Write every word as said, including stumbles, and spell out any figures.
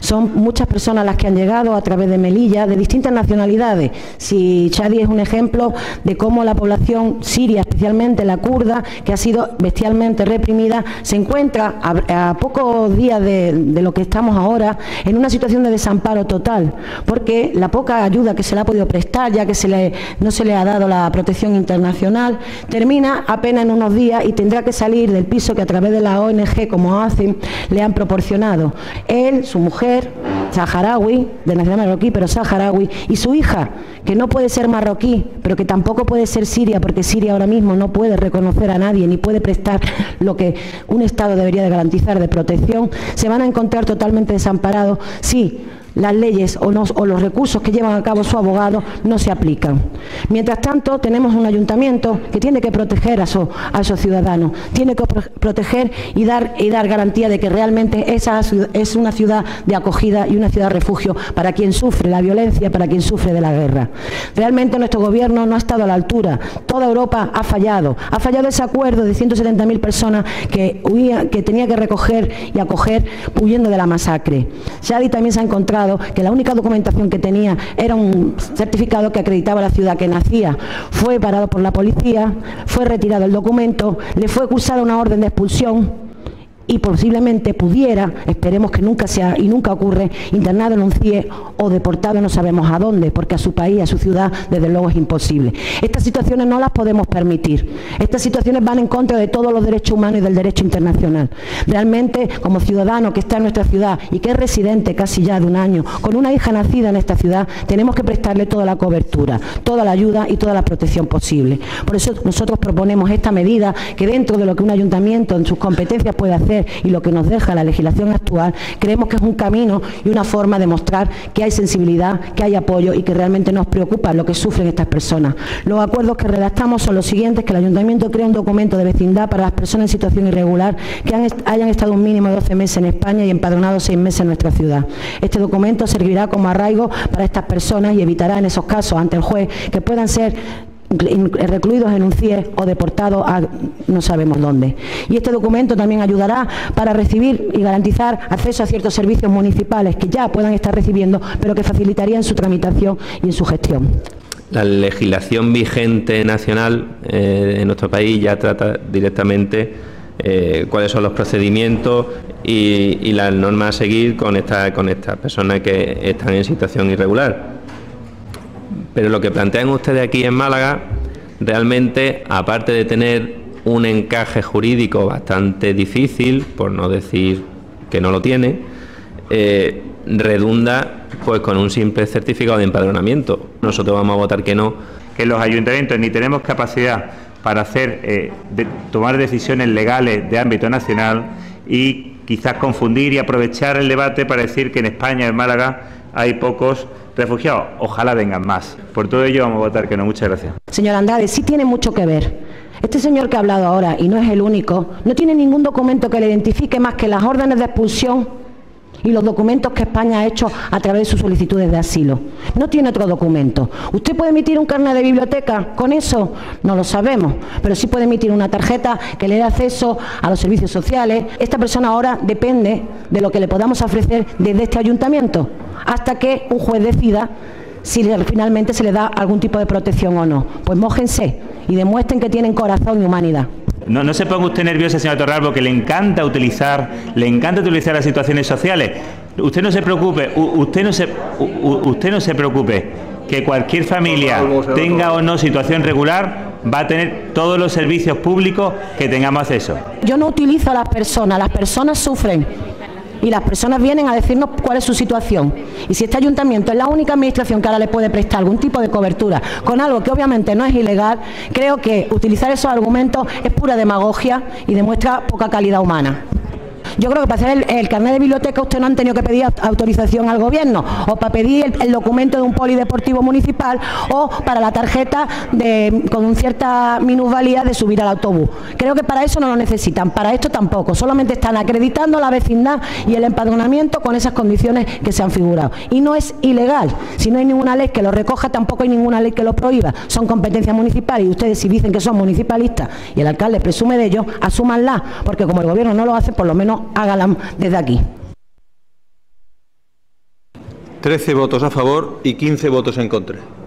Son muchas personas las que han llegado a través de Melilla, de distintas nacionalidades. Si Chadi es un ejemplo de cómo la población siria, especialmente la kurda, que ha sido bestialmente reprimida, se encuentra a, a pocos días de, de lo que estamos ahora en una situación de desamparo total, porque la poca ayuda que se le ha podido prestar, ya que se le, no se le ha dado la protección internacional, termina apenas en unos días y tendrá que salir del piso que a través de la O N G, como hacen, le han proporcionado. Él, su mujer, saharaui, de nacionalidad marroquí, pero saharaui, y su hija, que no puede ser marroquí, pero que tampoco puede ser siria, porque Siria ahora mismo no puede reconocer a nadie, ni puede prestar lo que un Estado debería de garantizar de protección, se van a encontrar totalmente desamparados si las leyes o, no, o los recursos que llevan a cabo su abogado no se aplican. Mientras tanto, tenemos un ayuntamiento que tiene que proteger a, su, a esos ciudadanos, tiene que proteger y dar, y dar garantía de que realmente esa es una ciudad de acogida y una ciudad refugio para quien sufre la violencia, para quien sufre de la guerra. Realmente nuestro gobierno no ha estado a la altura. Toda Europa ha fallado. Ha fallado ese acuerdo de ciento setenta mil personas que, huía, que tenía que recoger y acoger huyendo de la masacre. Chadi también se ha encontrado que la única documentación que tenía era un certificado que acreditaba la ciudad que nacía. Fue parado por la policía, fue retirado el documento, le fue cursada una orden de expulsión y posiblemente pudiera, esperemos que nunca sea y nunca ocurre, internado en un C I E o deportado no sabemos a dónde, porque a su país, a su ciudad, desde luego es imposible. Estas situaciones no las podemos permitir. Estas situaciones van en contra de todos los derechos humanos y del derecho internacional. Realmente, como ciudadano que está en nuestra ciudad y que es residente casi ya de un año, con una hija nacida en esta ciudad, tenemos que prestarle toda la cobertura, toda la ayuda y toda la protección posible. Por eso nosotros proponemos esta medida que dentro de lo que un ayuntamiento en sus competencias puede hacer y lo que nos deja la legislación actual, creemos que es un camino y una forma de mostrar que hay sensibilidad, que hay apoyo y que realmente nos preocupa lo que sufren estas personas. Los acuerdos que redactamos son los siguientes: que el ayuntamiento crea un documento de vecindad para las personas en situación irregular que han, hayan estado un mínimo de doce meses en España y empadronados seis meses en nuestra ciudad. Este documento servirá como arraigo para estas personas y evitará en esos casos ante el juez que puedan ser recluidos en un C I E o deportados a no sabemos dónde. Y este documento también ayudará para recibir y garantizar acceso a ciertos servicios municipales que ya puedan estar recibiendo, pero que facilitarían su tramitación y en su gestión. La legislación vigente nacional eh, en nuestro país ya trata directamente eh, cuáles son los procedimientos y, y las normas a seguir con esta, con estas personas que están en situación irregular. Pero lo que plantean ustedes aquí en Málaga, realmente, aparte de tener un encaje jurídico bastante difícil, por no decir que no lo tiene, eh, redunda pues con un simple certificado de empadronamiento. Nosotros vamos a votar que no. Que los ayuntamientos ni tenemos capacidad para hacer eh, de, tomar decisiones legales de ámbito nacional y quizás confundir y aprovechar el debate para decir que en España, en Málaga, hay pocos refugiados. Ojalá vengan más. Por todo ello vamos a votar que no. Muchas gracias. Señor Andrade, sí tiene mucho que ver. Este señor que ha hablado ahora, y no es el único, no tiene ningún documento que le identifique más que las órdenes de expulsión y los documentos que España ha hecho a través de sus solicitudes de asilo. No tiene otro documento. ¿Usted puede emitir un carnet de biblioteca con eso? No lo sabemos, pero sí puede emitir una tarjeta que le dé acceso a los servicios sociales. Esta persona ahora depende de lo que le podamos ofrecer desde este ayuntamiento, hasta que un juez decida si finalmente se le da algún tipo de protección o no. Pues mójense y demuestren que tienen corazón y humanidad. No, no se ponga usted nerviosa, señora Torralbo, que le encanta utilizar, le encanta utilizar las situaciones sociales. Usted no se preocupe, usted no se, usted no se preocupe, que cualquier familia tenga o no situación regular va a tener todos los servicios públicos que tengamos acceso. Yo no utilizo a las personas, las personas sufren. Y las personas vienen a decirnos cuál es su situación. Y si este ayuntamiento es la única administración que ahora le puede prestar algún tipo de cobertura con algo que obviamente no es ilegal, creo que utilizar esos argumentos es pura demagogia y demuestra poca calidad humana. Yo creo que para hacer el, el carnet de biblioteca usted no han tenido que pedir autorización al gobierno, o para pedir el, el documento de un polideportivo municipal, o para la tarjeta de, con cierta minusvalía de subir al autobús. Creo que para eso no lo necesitan, para esto tampoco, solamente están acreditando la vecindad y el empadronamiento con esas condiciones que se han figurado. Y no es ilegal, si no hay ninguna ley que lo recoja, tampoco hay ninguna ley que lo prohíba, son competencias municipales y ustedes, si dicen que son municipalistas y el alcalde presume de ello, asúmanla, porque como el gobierno no lo hace, por lo menos hágala desde aquí. trece votos a favor y quince votos en contra.